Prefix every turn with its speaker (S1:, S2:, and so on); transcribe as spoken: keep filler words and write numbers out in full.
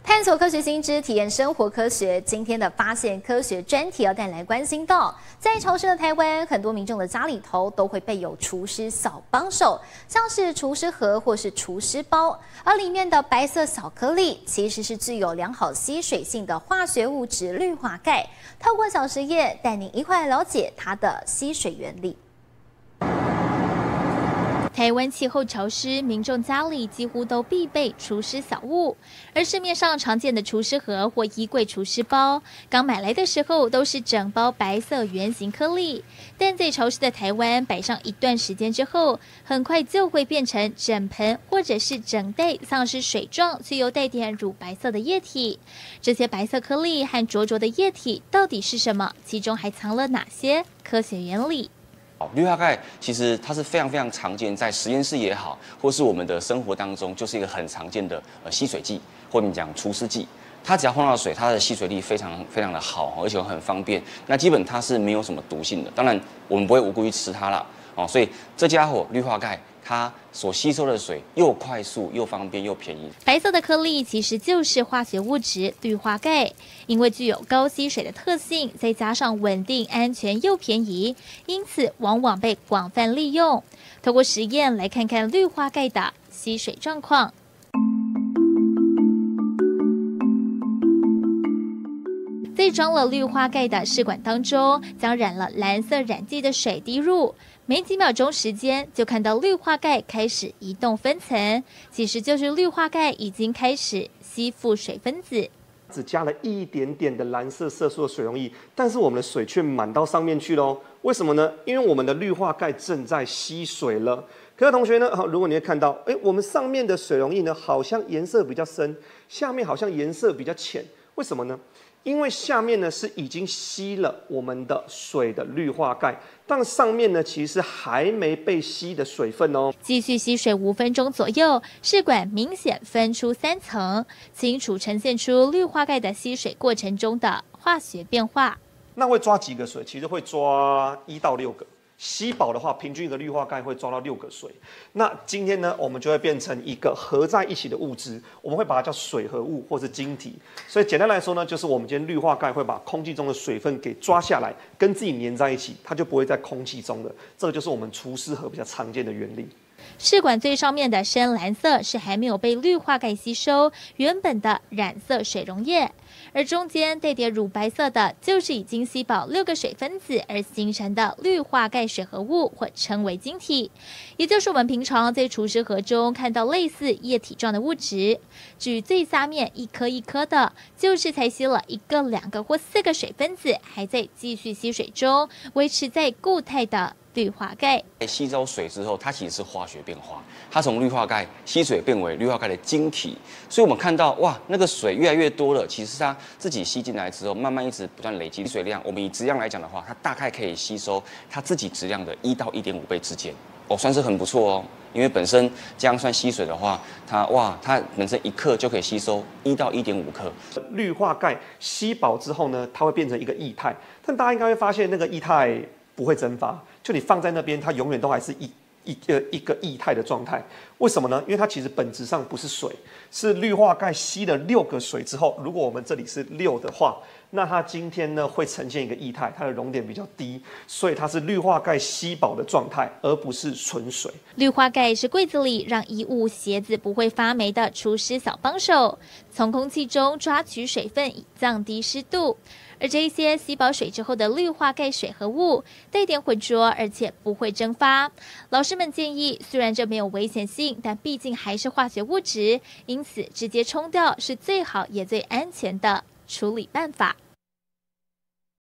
S1: 探索科学新知，体验生活科学。今天的发现科学专题要带来关心到，在潮湿的台湾，很多民众的家里头都会备有除湿小帮手，像是除湿盒或是除湿包，而里面的白色小颗粒其实是具有良好吸水性的化学物质氯化钙。透过小实验，带您一块来了解它的吸水原理。
S2: 台湾气候潮湿，民众家里几乎都必备除湿小物，而市面上常见的除湿盒或衣柜除湿包，刚买来的时候都是整包白色圆形颗粒，但在潮湿的台湾摆上一段时间之后，很快就会变成整盆或者是整袋像是水状却又带点乳白色的液体。这些白色颗粒和浊浊的液体到底是什么？其中还藏了哪些科学原理？
S3: 氯化钙其实它是非常非常常见，在实验室也好，或是我们的生活当中，就是一个很常见的呃吸水剂，或者你讲除湿剂。它只要碰到水，它的吸水力非常非常的好，而且很方便。那基本它是没有什么毒性的，当然我们不会无故去吃它啦。哦，所以这家伙氯化钙。 它所吸收的水又快速又方便又便宜。
S2: 白色的颗粒其实就是化学物质氯化钙，因为具有高吸水的特性，再加上稳定、安全又便宜，因此往往被广泛利用。透过实验来看看氯化钙的吸水状况。 在装了氯化钙的试管当中，将染了蓝色染剂的水滴入，没几秒钟时间，就看到氯化钙开始移动分层，其实就是氯化钙已经开始吸附水分子。
S4: 只加了一点点的蓝色色素的水溶液，但是我们的水却满到上面去喽。为什么呢？因为我们的氯化钙正在吸水了。各位同学呢，好，如果你会看到，哎，我们上面的水溶液呢，好像颜色比较深，下面好像颜色比较浅，为什么呢？ 因为下面呢是已经吸了我们的水的氯化钙，但上面呢其实还没被吸的水分哦。
S2: 继续吸水五分钟左右，试管明显分出三层，清楚呈现出氯化钙的吸水过程中的化学变化。
S4: 那会抓几个水？其实会抓一到六个。 吸饱的话，平均一个氯化钙会抓到六个水。那今天呢，我们就会变成一个合在一起的物质，我们会把它叫水合物或是晶体。所以简单来说呢，就是我们今天氯化钙会把空气中的水分给抓下来，跟自己粘在一起，它就不会在空气中了。这个就是我们除湿盒比较常见的原理。
S2: 试管最上面的深蓝色是还没有被氯化钙吸收原本的染色水溶液，而中间带点乳白色的，就是已经吸饱六个水分子而形成的氯化钙水合物，或称为晶体，也就是我们平常在除湿盒中看到类似液体状的物质。至于最下面一颗一颗的，就是才吸了一个、两个或四个水分子，还在继续吸水中，维持在固态的 氯化钙
S3: 吸收水之后，它其实是化学变化，它从氯化钙吸水变为氯化钙的晶体，所以我们看到哇，那个水越来越多了。其实它自己吸进来之后，慢慢一直不断累积水量。我们以质量来讲的话，它大概可以吸收它自己质量的一到一点五倍之间，哦，算是很不错哦。因为本身这样算吸水的话，它哇，它本身一克就可以吸收一到一点五克。
S4: 氯化钙吸饱之后呢，它会变成一个液态，但大家应该会发现那个液态 不会蒸发，就你放在那边，它永远都还是一一个一个液态的状态。为什么呢？因为它其实本质上不是水，是氯化钙吸了六个水之后，如果我们这里是六的话，那它今天呢会呈现一个液态，它的熔点比较低，所以它是氯化钙吸饱的状态，而不是纯水。
S2: 氯化钙是柜子里让衣物、鞋子不会发霉的除湿小帮手，从空气中抓取水分以降低湿度。 而这些吸饱水之后的氯化钙水合物带点浑浊，而且不会蒸发。老师们建议，虽然这没有危险性，但毕竟还是化学物质，因此直接冲掉是最好也最安全的处理办法。